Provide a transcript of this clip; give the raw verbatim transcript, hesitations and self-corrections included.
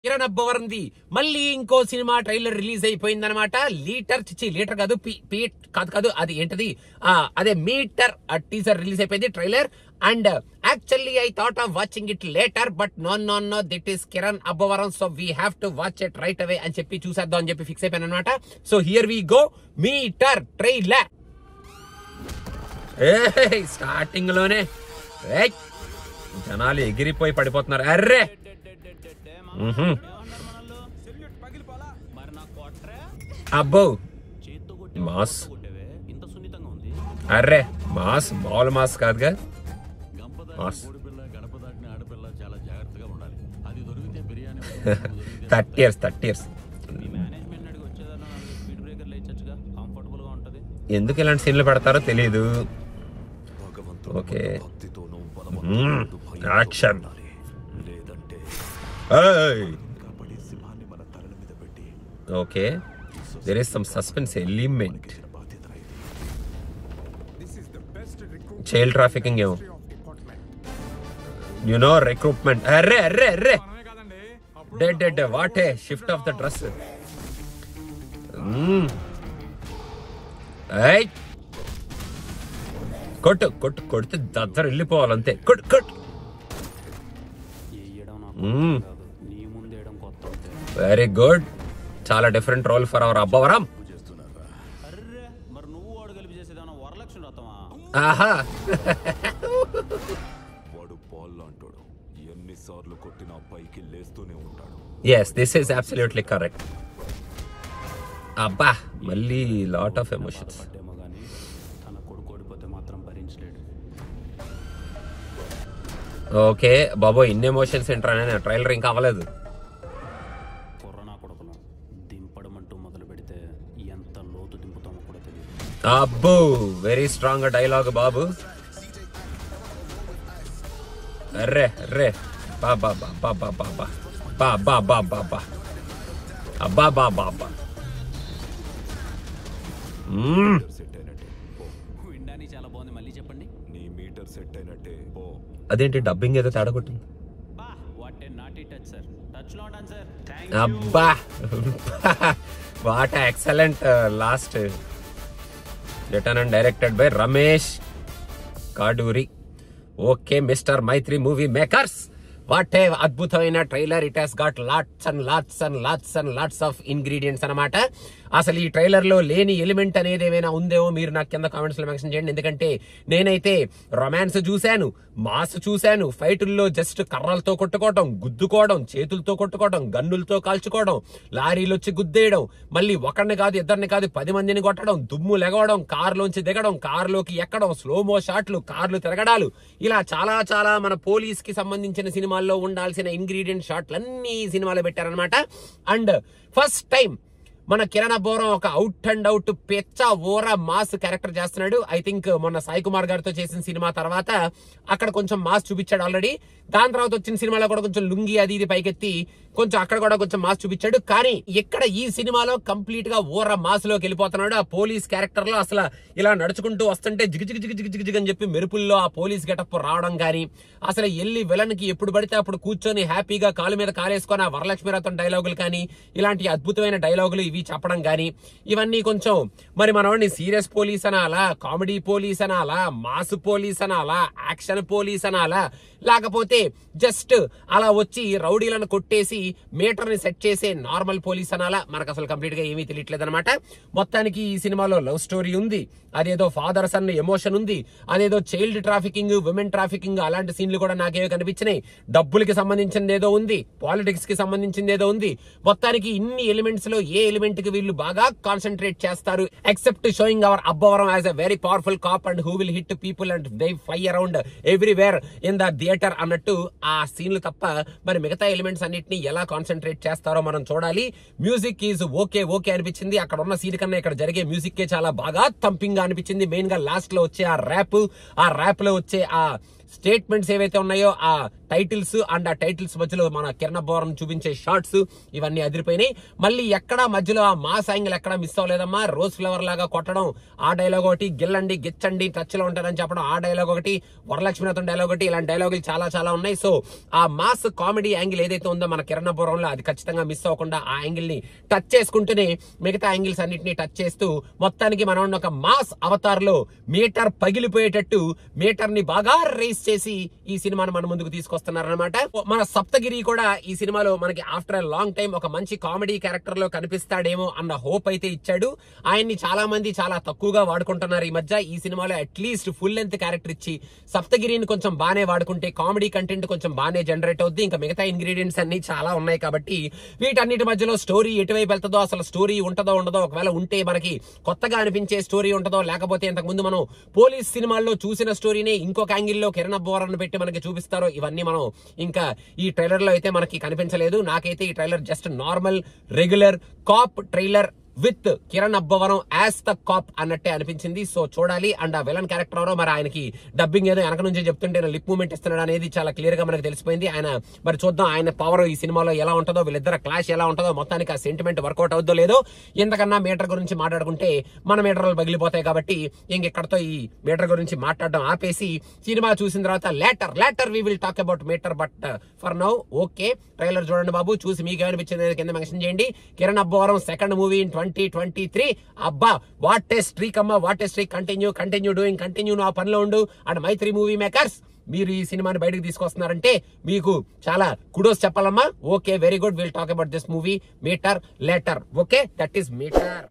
Kiran Abbavaram the మళ్ళీ ఇంకో cinema trailer release అయిపోయింది అనమాట. లీటర్ చిచ్చి లీటర్ కాదు పీట్ కాదు కాదు అది ఏంటది అదే మీటర్ టీజర్ రిలీజ్ అయిపోయింది trailer. And actually I thought of watching it later but no no no this is Kiran Abbavaram so we have to watch it right away అని చెప్పి చూసేద్దాం అని చెప్పి ఫిక్స్ అయిపోయాను అనమాట. So here we go Meter trailer. Starting లోనే జనాలు ఎగిరిపోయి పడిపోతున్నారు. అర్రే అబ్బో మాస్, అర్రే మాస్ మామూలు మాస్ కాదుగా mass. Thirty years thirty years ఎందుకు ఇలాంటి సీన్లు పెడతారో తెలీదు. Okay action. Okay there is some suspense element. child trafficking ఏమో you know recruitment. arre arre arre dead dead what a shift of the dress. mm ay కొట్టు కొట్టు కొడితే దద్దరు వెళ్ళిపోవాలంతే. కొట్టు కొట్టు. వెరీ గుడ్, చాలా different role for our Abbavaram. ఆహా yes this is absolutely correct. అబ్బా మళ్ళీ లాట్ ఆఫ్ ఎమోషన్స్. ఓకే బాబో ఇన్ని ఎమోషన్స్ ఏంట్రా, ట్రైలర్ ఇంకా అవ్వలేదు. అబ్బో వెరీ స్ట్రాంగ్ డైలాగ్ బాబు. అర్రే అర్రే బాబా బాబా బాబా బాబా బాబా బాబా అబ్బా బాబా బాబా. అదేంటి డబ్బింగ్ ఏదో తేడా కొట్టింది. అబ్బా what excellent last. written and directed by Ramesh Kaduri. Okay, Mister Mythri movie makers. What a అద్భుతమైన trailer. It has got lots and lots and lots and lots of ingredients అనమాట. అసలు ఈ ట్రైలర్ లో లేని ఎలిమెంట్ అనేది ఏమైనా ఉందేమో మీరు నాకు కింద కామెంట్స్ లో మెన్షన్ చేయండి. ఎందుకంటే నేనైతే రొమాన్స్ చూశాను, మాస్ చూశాను, ఫైటుల్లో జస్ట్ కర్రలతో కొట్టుకోవడం, గుద్దుకోవడం, చేతులతో కొట్టుకోవడం, గన్నులతో కాల్చుకోవడం, లారీలు వచ్చి గుద్దేయడం, మళ్ళీ ఒకరిని కాదు ఇద్దరిని కాదు పది మందిని కొట్టడం, దుమ్ము లెగవడం, కారులోంచి దిగడం, కారులోకి ఎక్కడం, స్లోమో షాట్లు, కార్లు తిరగడాలు, ఇలా చాలా చాలా మన పోలీస్ కి సంబంధించిన సినిమాల్లో ఉండాల్సిన ఇంగ్రీడియంట్ షాట్లన్నీ ఈ సినిమాలో పెట్టారనమాట. అండ్ ఫస్ట్ టైం మన కిరణ్ అబ్బవరం ఒక అవుట్ అండ్ అవుట్ పెచ్చ ఓర మాస్ క్యారెక్టర్ చేస్తున్నాడు. ఐ థింక్ మొన్న సాయి కుమార్ గారితో చేసిన సినిమా తర్వాత అక్కడ కొంచెం మాస్ చూపించాడు ఆల్రెడీ. దాని తర్వాత వచ్చిన సినిమాలో కూడా కొంచెం లుంగి అది ఇది పైకెత్తి కొంచెం అక్కడ కూడా కొంచెం మాస్ చూపించాడు. కానీ ఇక్కడ ఈ సినిమాలో కంప్లీట్ గా ఓర మాస్ లోకి వెళ్ళిపోతున్నాడు. ఆ పోలీస్ క్యారెక్టర్ లో అసలు ఇలా నడుచుకుంటూ వస్తుంటే జిగి జిగి జిగి జిగి జిగి జిగి అని చెప్పి మెరుపుల్లో ఆ పోలీస్ గెటప్ రావడం కానీ, అసలు ఎల్లి విలన్ కి ఎప్పుడు పడితే అప్పుడు కూర్చొని హ్యాపీగా కాలు మీద కాలేసుకొని ఆ వరలక్ష్మి రథం డైలాగులు కానీ, ఇలాంటి అద్భుతమైన డైలాగులు ఇవి చెప్పడం కానీ, ఇవన్నీ కొంచెం మరి మనవాడిని సీరియస్ పోలీస్ అనాలా, కామెడీ పోలీస్ అనాలా, మాస్ పోలీస్ అనాలా, యాక్షన్ పోలీస్ అనాలా, లేకపోతే జస్ట్ అలా వచ్చి రౌడీలను కొట్టేసి మీటర్ ని సెట్ చేసే నార్మల్ పోలీస్ అనాలా, మనకు అసలు కంప్లీట్ గా ఏమీ తెలియట్లేదు అనమాట. మొత్తానికి ఈ సినిమాలో లవ్ స్టోరీ ఉంది, అదేదో ఫాదర్ సన్ ఎమోషన్ ఉంది, అదేదో చైల్డ్ ట్రాఫికింగ్, విమెన్ ట్రాఫికింగ్ అలాంటి సీన్లు కూడా నాకేమో కనిపించినాయి. డబ్బులకి సంబంధించింది ఏదో ఉంది, పాలిటిక్స్ కి సంబంధించింది ఏదో ఉంది. మొత్తానికి ఇన్ని ఎలిమెంట్స్ లో ఏ ఎలిమెంట్ కి వీళ్ళు బాగా కాన్సన్ట్రేట్ చేస్తారు, except showing our Abbavaram as a very powerful cop and who will hit people and they fly around everywhere in the theatre అన్నట్టు ఆ సీన్లు తప్ప మరి మిగతా ఎలిమెంట్స్ అన్నిటిని ఎలా కాన్సన్ట్రేట్ చేస్తారో మనం చూడాలి. మ్యూజిక్ ఈజ్ ఓకే ఓకే అనిపించింది. అక్కడ ఉన్న సీన్ కన్నా ఇక్కడ జరిగే మ్యూజిక్ చాలా బాగా థంపింగ్ గా అనిపించింది. మెయిన్ గా లాస్ట్ లో వచ్చే ఆ ర్యాప్, ఆ ర్యాప్ లో వచ్చే ఆ స్టేట్మెంట్స్ ఏవైతే ఉన్నాయో ఆ టైటిల్స్ అండ్ ఆ టైటిల్స్ మధ్యలో మన కిరణ్ అబ్బవరం చూపించే షార్ట్స్ ఇవన్నీ అదిరిపోయినాయి. మళ్ళీ ఎక్కడా మధ్యలో ఆ మాస్ యాంగిల్ ఎక్కడా మిస్ అవ్వలేదమ్మా. రోజ్ ఫ్లవర్ లాగా కొట్టడం ఆ డైలాగ్ ఒకటి, గిల్లండి గిచ్చండి టచ్ లో ఉంటారని చెప్పడం ఆ డైలాగ్ ఒకటి, వరలక్ష్మీనాథన్ డైలాగ్ ఒకటి, ఇలాంటి డైలాగులు చాలా చాలా ఉన్నాయి. సో ఆ మాస్ కామెడీ యాంగిల్ ఏదైతే ఉందో మన కిరణ్ అబ్బవరంలో అది ఖచ్చితంగా మిస్ అవ్వకుండా ఆ యాంగిల్ ని టచ్ చేసుకుంటూనే మిగతా యాంగిల్స్ అన్నింటినీ టచ్ చేస్తూ మొత్తానికి మనం ఒక మాస్ అవతార్ లో మీటర్ పగిలిపోయేటట్టు మీటర్ ని బాగా రేస్ చేసి ఈ సినిమాను మన ముందుకు తీసుకొస్తున్నారనమాట. మన సప్తగిరి కూడా ఈ సినిమాలో మనకి ఆఫ్టర్ ఎ లాంగ్ టైం ఒక మంచి కామెడీ క్యారెక్టర్ లో కనిపిస్తాడేమో అన్న హోప్ అయితే ఇచ్చాడు. ఆయన్ని చాలా మంది చాలా తక్కువగా వాడుకుంటున్నారు ఈ మధ్య. ఈ సినిమాలో అట్లీస్ట్ ఫుల్ లెంత్ క్యారెక్టర్ ఇచ్చి సప్తగిరిని కొంచెం బానే వాడుకుంటే కామెడీ కంటెంట్ కొంచెం బానే జనరేట్ అవుద్ది. ఇంకా మిగతా ఇంగ్రీడియంట్స్ అన్ని చాలా ఉన్నాయి కాబట్టి వీటన్నిటి మధ్యలో స్టోరీ ఎటువైపు వెళ్తుందో, అసలు స్టోరీ ఉంటుందో ఉండదో, ఒకవేళ ఉంటే మనకి కొత్తగా అనిపించే స్టోరీ ఉంటుందో, లేకపోతే ఇంతకు ముందు మనం పోలీస్ సినిమాల్లో చూసిన స్టోరీని ఇంకొక యాంగిల్లో కిరణ్ అబ్బవరం పెట్టి మనకి చూపిస్తారో ఇవన్నీ మనం ఇంకా ఈ ట్రైలర్ లో అయితే మనకి కనిపించలేదు. నాకైతే ఈ trailer just normal regular cop trailer with Kiran Abbavaram as the cop అన్నట్టే అనిపించింది. సో చూడాలి. అండ్ ఆ విలన్ క్యారెక్టర్ ఎవరో మరి ఆయనకి డబ్బింగ్ ఏదో వెనక నుంచి చెప్తుంటే లిప్ మూమెంట్ ఇస్తున్నాడు అనేది చాలా క్లియర్ గా మనకు తెలిసిపోయింది. ఆయన మరి చూద్దాం ఆయన పవర్ ఈ సినిమాలో ఎలా ఉంటుందో, వీళ్ళిద్దరు క్లాష్ ఎలా ఉంటుందో, మొత్తానికి ఆ సెంటిమెంట్ వర్కౌట్ అవుద్దో లేదో. ఎంతకన్నా మీటర్ గురించి మాట్లాడుకుంటే మన మీటర్లు పగిలిపోతాయి కాబట్టి ఇంకెక్కడతో ఈ మీటర్ గురించి మాట్లాడడం ఆపేసి సినిమా చూసిన తర్వాత later later we will talk about Meter. But for now okay, trailer చూడండి బాబు, చూసి మీకు ఏమనిపించింది కింద మెన్షన్ చేయండి. Kiran Abbavaram second movie in twenty twenty three. అబ్బా వాట్ ఏ స్ట్రీక్ అమ్మా, what a streak. Continue continue doing continue నువ్వు ఆ పనిలో ఉండు. అండ్ మైత్రి మూవీ మేకర్స్ మీరు ఈ సినిమాని బయటకు తీసుకొస్తున్నారంటే మీకు చాలా కుడోస్ చెప్పాలమ్మా. Okay, very good. Will talk about this movie Meter later. Okay, that is metre.